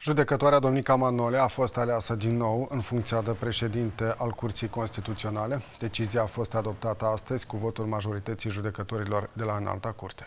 Judecătoarea Domnica Manole a fost aleasă din nou în funcția de președinte al Curții Constituționale. Decizia a fost adoptată astăzi cu votul majorității judecătorilor de la Înalta Curte.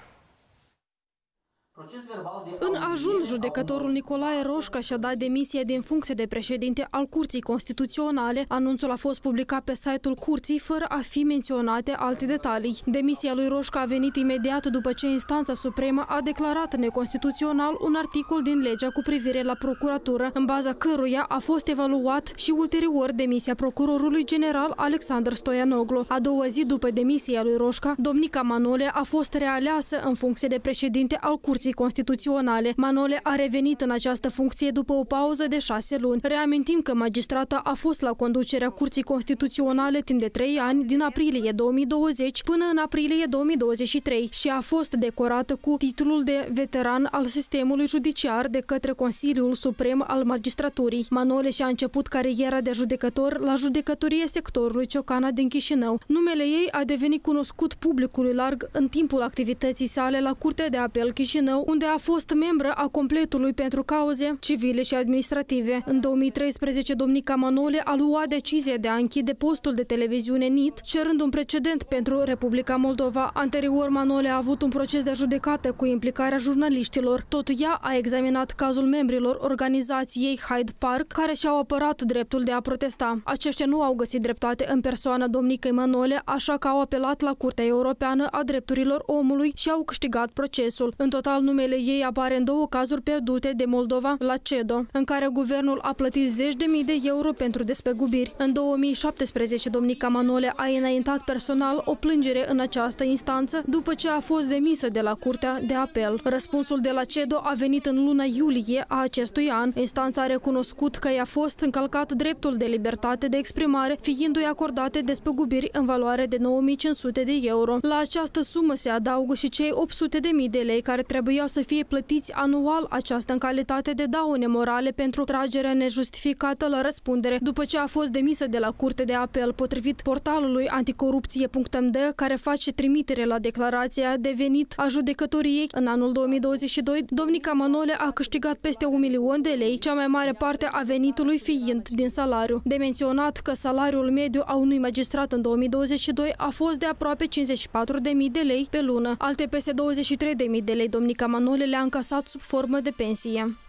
În ajun, judecătorul Nicolae Roșca și-a dat demisia din funcție de președinte al Curții Constituționale. Anunțul a fost publicat pe site-ul Curții, fără a fi menționate alte detalii. Demisia lui Roșca a venit imediat după ce Instanța Supremă a declarat neconstituțional un articol din legea cu privire la procuratură, în baza căruia a fost evaluat și ulterior demisia procurorului general Alexandru Stoianoglu. A doua zi după demisia lui Roșca, Domnica Manole a fost realeasă în funcție de președinte al Curții Constituționale. Manole a revenit în această funcție după o pauză de 6 luni. Reamintim că magistrata a fost la conducerea Curții Constituționale timp de 3 ani, din aprilie 2020 până în aprilie 2023 și a fost decorată cu titlul de veteran al sistemului judiciar de către Consiliul Suprem al Magistraturii. Manole și-a început cariera de judecător la judecătorie sectorului Ciocana din Chișinău. Numele ei a devenit cunoscut publicului larg în timpul activității sale la Curtea de Apel Chișinău, unde a fost membră a completului pentru cauze civile și administrative. În 2013, Domnica Manole a luat decizia de a închide postul de televiziune NIT, cerând un precedent pentru Republica Moldova. Anterior, Manole a avut un proces de judecată cu implicarea jurnaliștilor. Tot ea a examinat cazul membrilor organizației Hyde Park, care și-au apărat dreptul de a protesta. Aceștia nu au găsit dreptate în persoana Domnicei Manole, așa că au apelat la Curtea Europeană a Drepturilor Omului și au câștigat procesul. În total, numele ei apare în 2 cazuri pierdute de Moldova la CEDO, în care guvernul a plătit zeci de mii de euro pentru despăgubiri. În 2017, Domnica Manole a înaintat personal o plângere în această instanță după ce a fost demisă de la Curtea de Apel. Răspunsul de la CEDO a venit în luna iulie a acestui an. Instanța a recunoscut că i-a fost încălcat dreptul de libertate de exprimare, fiindu-i acordate despăgubiri în valoare de 9500 de euro. La această sumă se adaugă și cei 800.000 de lei care trebuiau să fie plătiți anual, aceasta în calitate de daune morale pentru tragerea nejustificată la răspundere, după ce a fost demisă de la Curte de Apel. Potrivit portalului anticorupție.md, care face trimitere la declarația de venit a judecătoriei, în anul 2022, Domnica Manole a câștigat peste 1 milion de lei, cea mai mare parte a venitului fiind din salariu. De menționat că salariul mediu a unui magistrat în 2022 a fost de aproape 54.000 de lei pe lună. Alte peste 23.000 de lei Domnica Manole le-a încasat sub formă de pensie.